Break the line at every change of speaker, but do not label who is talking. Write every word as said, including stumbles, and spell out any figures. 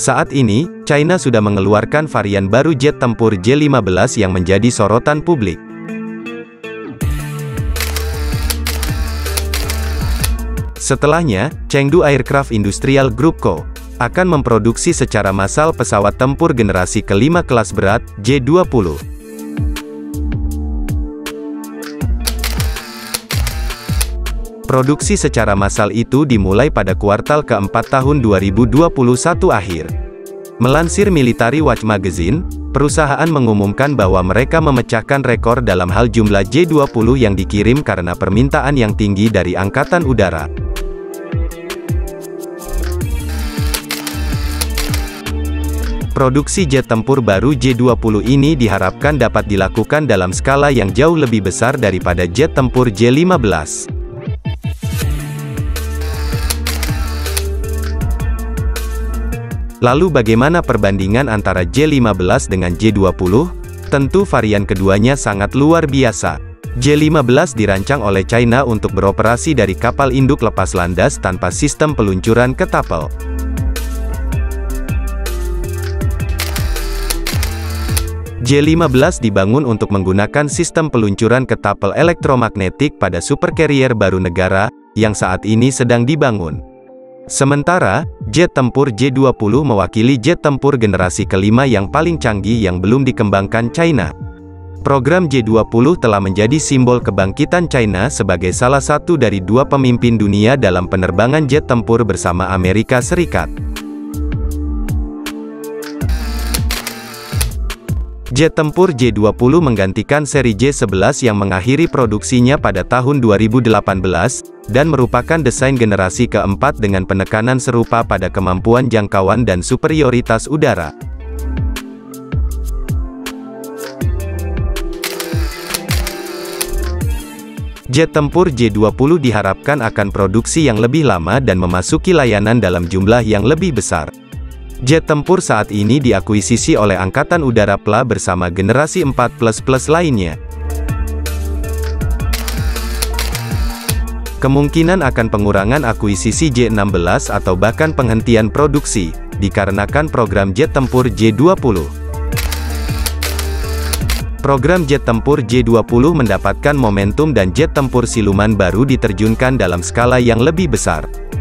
Saat ini, China sudah mengeluarkan varian baru jet tempur J lima belas yang menjadi sorotan publik. Setelahnya, Chengdu Aircraft Industrial Group Co. akan memproduksi secara massal pesawat tempur generasi kelima kelas berat, J dua puluh. Produksi secara massal itu dimulai pada kuartal keempat tahun dua ribu dua puluh satu akhir. Melansir Military Watch Magazine, perusahaan mengumumkan bahwa mereka memecahkan rekor dalam hal jumlah J dua puluh yang dikirim karena permintaan yang tinggi dari Angkatan Udara. Produksi jet tempur baru J dua puluh ini diharapkan dapat dilakukan dalam skala yang jauh lebih besar daripada jet tempur J lima belas. Lalu bagaimana perbandingan antara J lima belas dengan J dua puluh? Tentu varian keduanya sangat luar biasa. J lima belas dirancang oleh China untuk beroperasi dari kapal induk lepas landas tanpa sistem peluncuran ketapel. J lima belas dibangun untuk menggunakan sistem peluncuran ketapel elektromagnetik pada supercarrier baru negara, yang saat ini sedang dibangun. Sementara, jet tempur J dua puluh mewakili jet tempur generasi kelima yang paling canggih yang belum dikembangkan China. Program J dua puluh telah menjadi simbol kebangkitan China sebagai salah satu dari dua pemimpin dunia dalam penerbangan jet tempur bersama Amerika Serikat. Jet tempur J dua puluh menggantikan seri J sebelas yang mengakhiri produksinya pada tahun dua ribu delapan belas, dan merupakan desain generasi keempat dengan penekanan serupa pada kemampuan jangkauan dan superioritas udara. Jet tempur J dua puluh diharapkan akan produksi yang lebih lama dan memasuki layanan dalam jumlah yang lebih besar. Jet tempur saat ini diakuisisi oleh Angkatan Udara P L A bersama generasi empat plus plus lainnya. Kemungkinan akan pengurangan akuisisi J enam belas atau bahkan penghentian produksi, dikarenakan program jet tempur J dua puluh. Program jet tempur J dua puluh mendapatkan momentum dan jet tempur siluman baru diterjunkan dalam skala yang lebih besar.